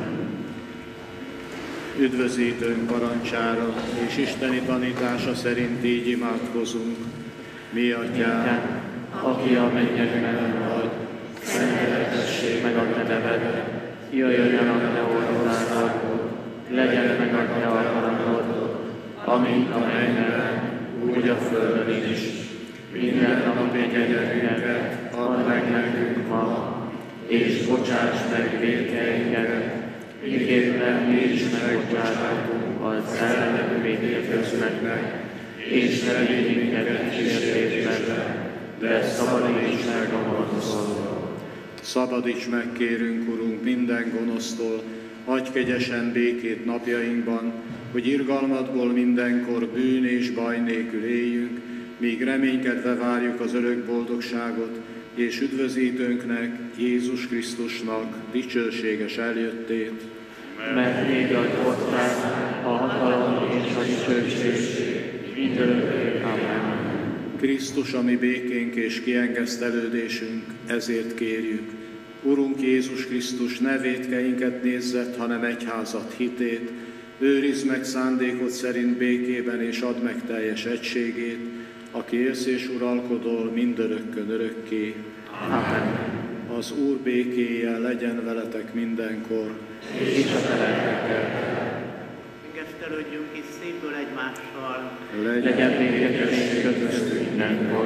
Üdvözítőnk parancsára és isteni tanítása szerint így imádkozunk. Mi atyánk, aki a mennyekben vagy, szenteltessék meg a te neved, jöjjön el a te országod, legyen meg a te akaratod, amint a mennyben, úgy a földön is. Minden napi kenyerünket add meg nekünk ma, és bocsáss meg vétkeinket, miképpen mi is megbocsátunk az ellenünk vétkezőknek, és ne vigy minket kísértésbe, de szabadíts meg a gonosztól. Szabadíts meg, kérünk, Urunk, minden gonosztól, adj kegyesen békét napjainkban, hogy irgalmadból mindenkor bűn és baj nélkül éljünk, míg reménykedve várjuk az örök boldogságot, és üdvözítőnknek, Jézus Krisztusnak dicsőséges eljöttét. Mert téged hoztál a hatalom és a dicsőség, mindörökké. Amen. Krisztus, a mi békénk és kiengesztelődésünk, ezért kérjük. Urunk Jézus Krisztus, ne vétkeinket nézzet, hanem egyházat hitét, őrizd meg szándékod szerint békében, és add meg teljes egységét, aki élsz és uralkodol mindörökkön örökké. Amen. Az Úr békéje legyen veletek mindenkor. És a te lelkekkel. Engesztelődjünk is szívből egymással. Legyen békesség közöttünk mindenkor.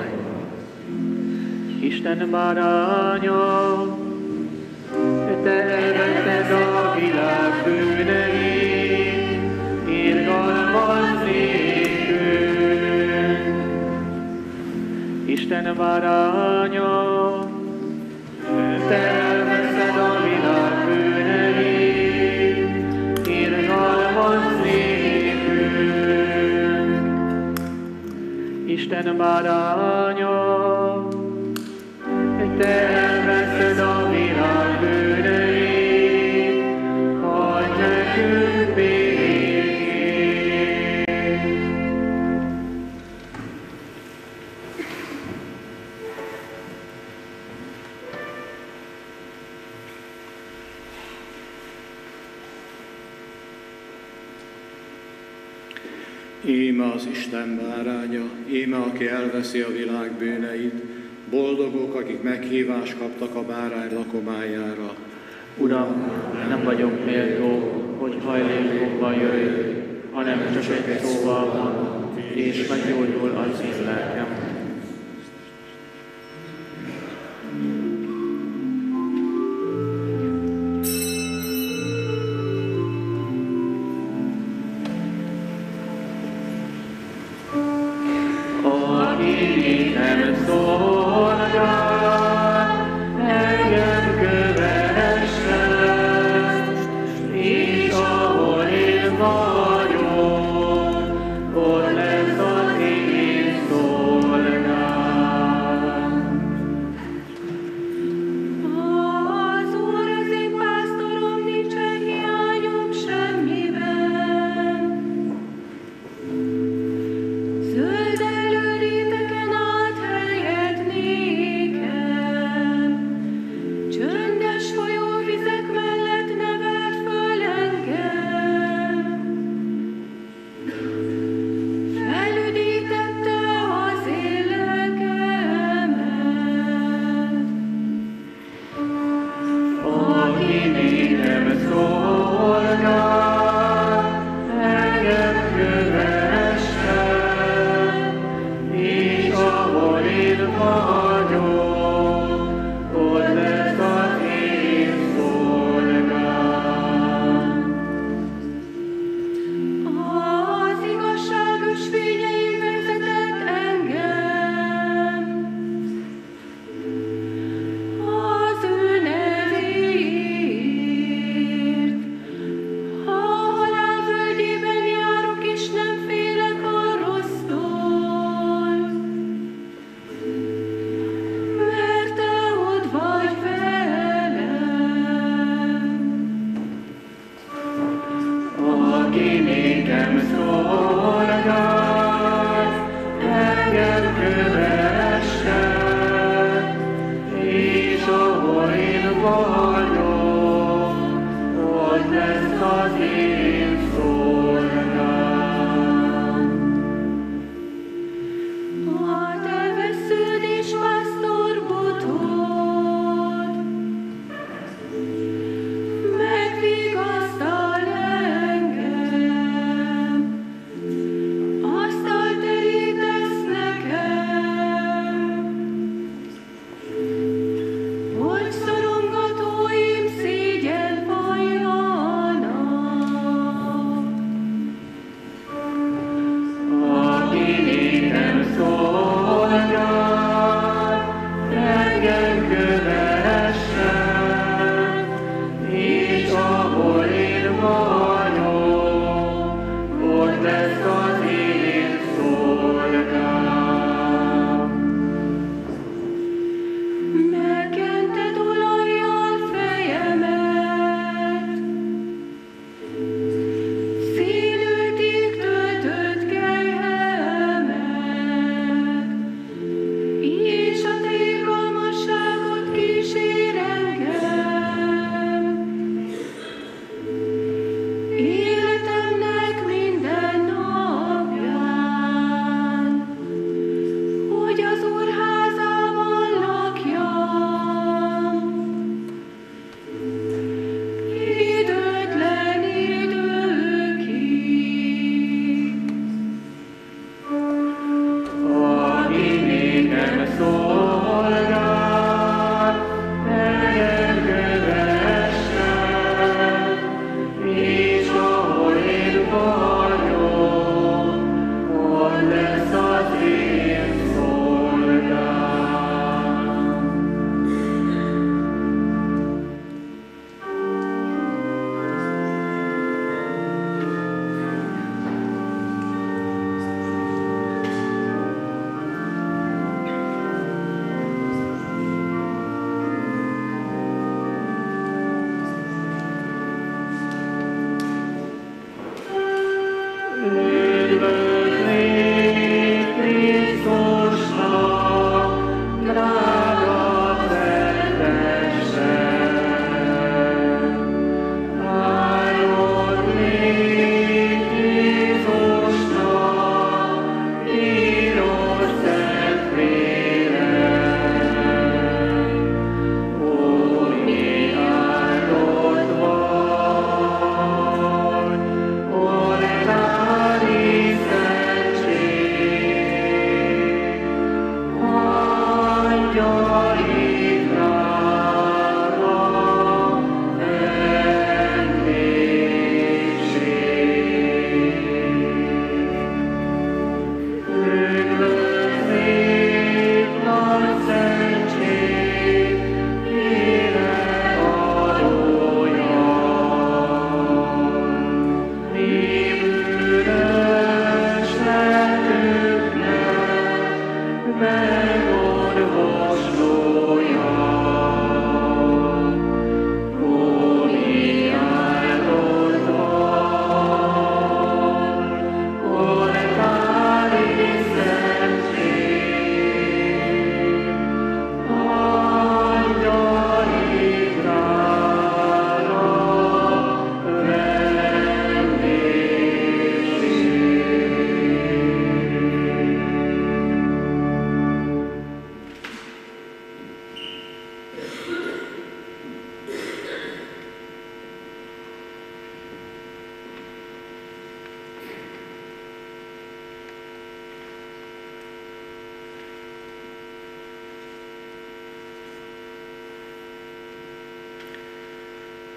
Isten báránya, te elvetted a világ bűneit, irgalmaz nékünk. Isten báránya, te elveszed a világ bűneit, irgalmaz nékünk. Isten báránya, te elveszed a világ bűneit, adj nekünk békét. Íme az Isten báránya, íme aki elveszi a világ bűneit, boldogok, akik meghívást kaptak a bárány lakomájára. Uram, nem vagyok méltó, hogy hajlékomban jöjj, hanem csak egy szóval mond, és meggyógyul az én lelkem. Aki nem szolgál, engem kövessen, és ahol én vagyok, ott lesz az én szolgám. Az Úr az én pásztorom, nincsen hiányom semmiben. Zöld előréteken át helyet nékem,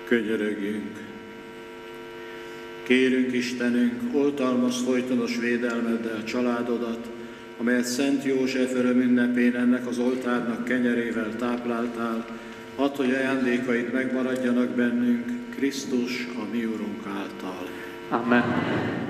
Könyörögjünk! Kérünk Istenünk, oltalmazd folytonos védelmeddel családodat, amelyet Szent József örömünnepén ennek az oltárnak kenyerével tápláltál, add, hogy ajándékaid megmaradjanak bennünk, Krisztus, a mi Urunk által. Amen.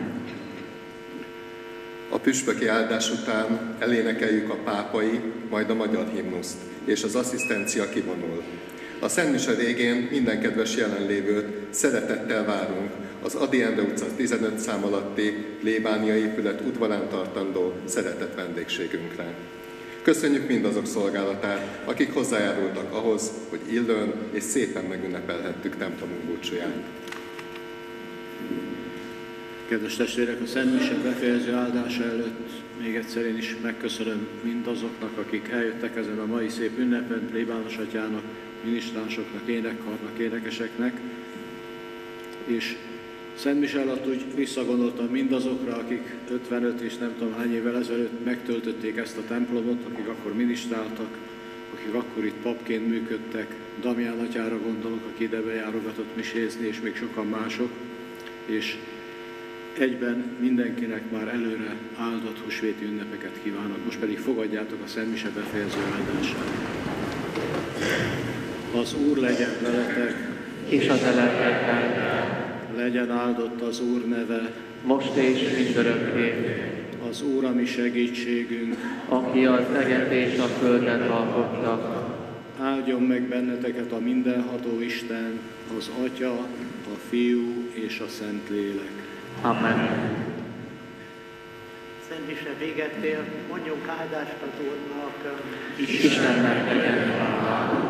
A püspöki áldás után elénekeljük a pápai, majd a magyar himnuszt, és az asszisztencia kivonul. A Szent Mise végén minden kedves jelenlévőt szeretettel várunk az Ady Endre utca 15 szám alatti plébánia épület udvarán tartandó szeretett vendégségünkre. Köszönjük mindazok szolgálatát, akik hozzájárultak ahhoz, hogy illőn és szépen megünnepelhettük templomunk búcsúját. Kedves testvérek, a Szent Mise befejező áldása előtt még egyszer én is megköszönöm mindazoknak, akik eljöttek ezen a mai szép ünnepen, plébános atyának, minisztránsoknak, énekkarnak, énekeseknek, és Szent Mise alatt úgy visszagondoltam mindazokra, akik 55 és nem tudom hány évvel ezelőtt megtöltötték ezt a templomot, akik akkor minisztráltak, akik akkor itt papként működtek, Damián atyára gondolok, aki ide bejárogatott misézni, és még sokan mások, és egyben mindenkinek már előre áldott húsvéti ünnepeket kívánok. Most pedig fogadjátok a Szent Mise befejező áldását. Az Úr legyen veletek, és az lelkedben. Legyen áldott az Úr neve, most és mindörökké. Az Úr a mi segítségünk, aki az eget és a földet alkotta. Áldjon meg benneteket a mindenható Isten, az Atya, a Fiú és a Szentlélek. Amen. Szent Mise véget ér, mondjunk áldást az Úrnak. Istennek legyen hála.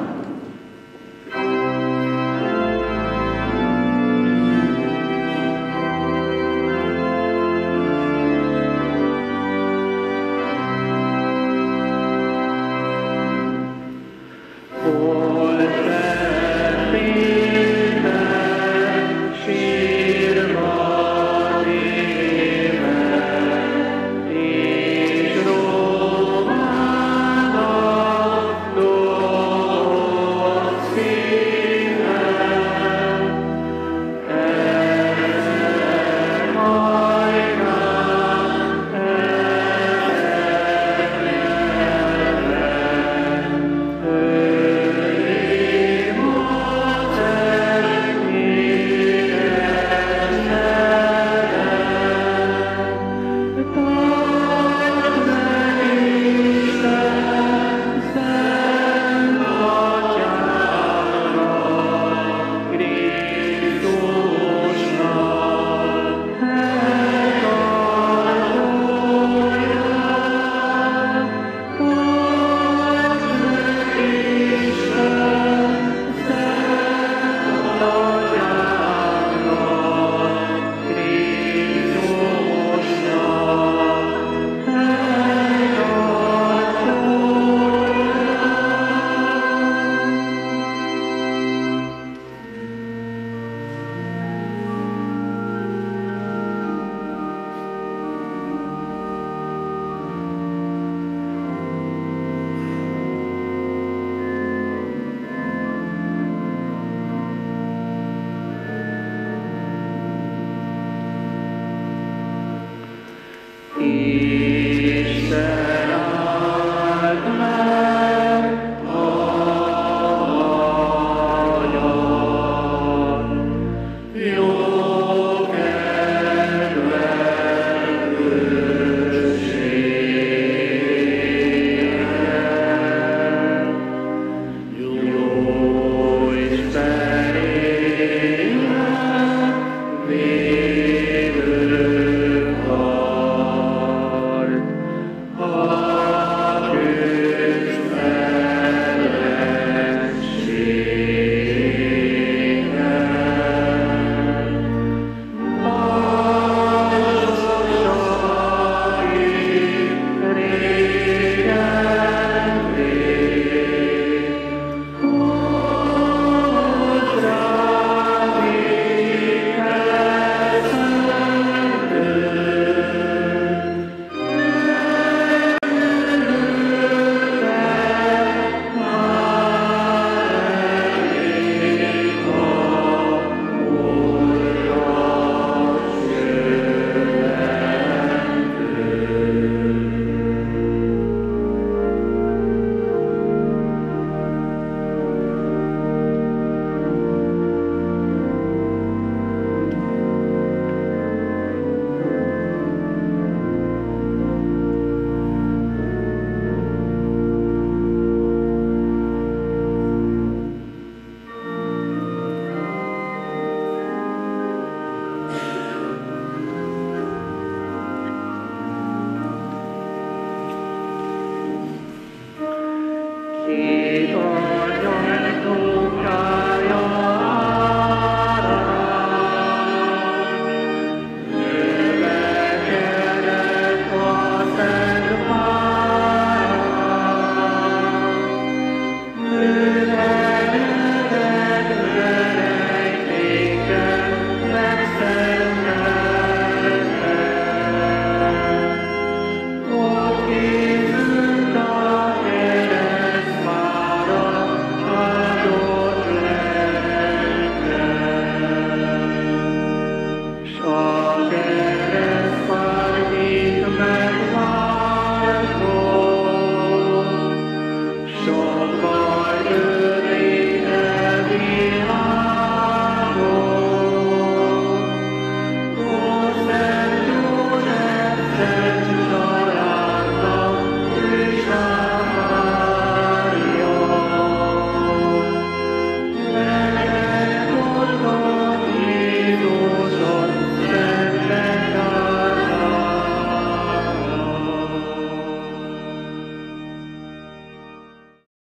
Amen.